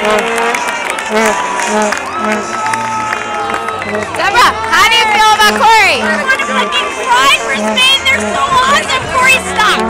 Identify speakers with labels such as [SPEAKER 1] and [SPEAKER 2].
[SPEAKER 1] Deborah, how do you feel about Corey? I want to be like fried for Spain. They're so awesome. Corey, stop.